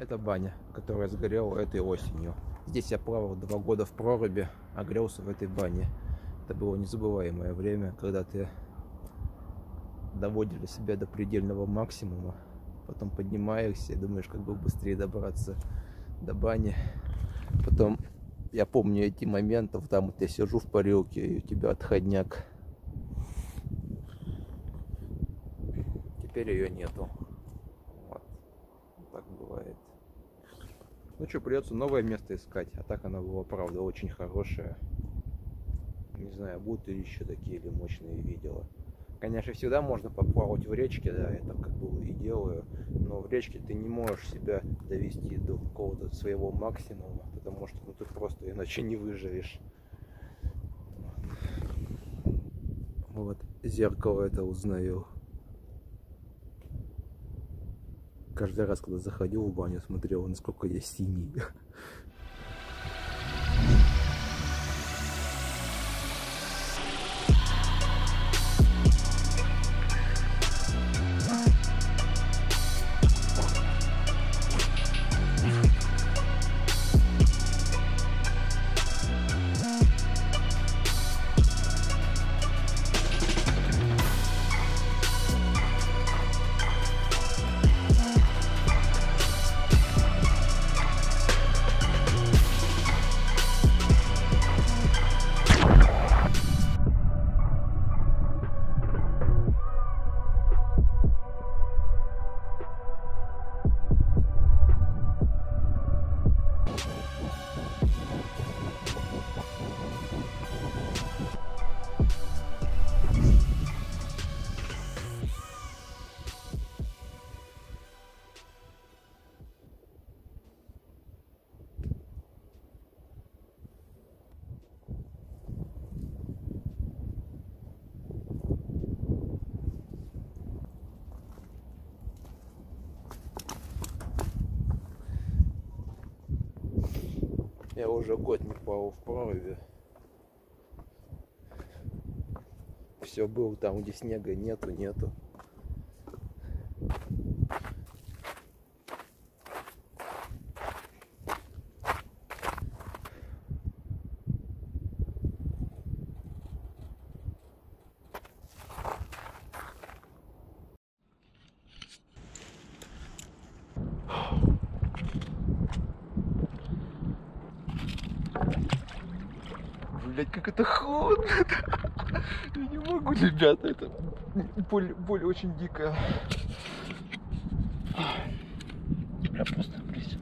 Это баня, которая сгорела этой осенью. Здесь я плавал 2 года в проруби, а грелся в этой бане. Это было незабываемое время, когда ты доводишь себя до предельного максимума, потом поднимаешься и думаешь, как бы быстрее добраться до бани. Потом я помню эти моменты, там вот я сижу в парилке, и у тебя отходняк. Теперь ее нету. Вот. Так бывает. Ну что, придется новое место искать. А так она была, правда, очень хорошая. Не знаю, будут ли еще такие или мощные видео. Конечно, всегда можно поплавать в речке, да, я так как бы и делаю. Но в речке ты не можешь себя довести до какого-то своего максимума, потому что ты просто иначе не выживешь. Вот, зеркало это узнаю. Каждый раз, когда заходил в баню, смотрел, насколько я синий. Я уже год не плавал в проруби. Все был там, где снега нету. Блять, как это холодно! Я не могу, ребята, это боль очень дикая. Бля, просто, блядь.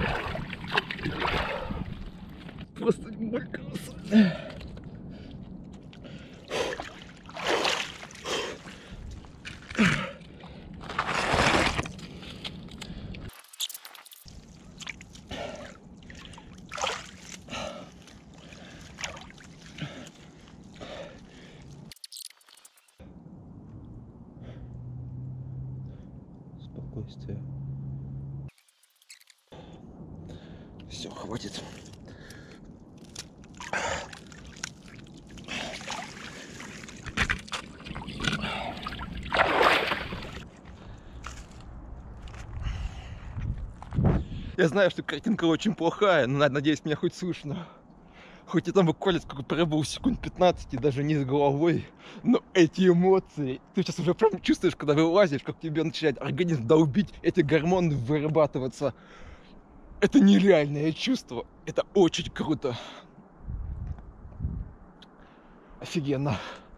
Просто не моргался. Спокойствие. Все, хватит. Я знаю, что картинка очень плохая, но надеюсь, меня хоть слышно. Хоть я там буквально сколько пробыл, секунд 15, и даже не с головой. Но эти эмоции, ты сейчас уже прям чувствуешь, когда вылазишь, как тебе начинает организм долбить, эти гормоны вырабатываться. Это нереальное чувство. Это очень круто. Офигенно.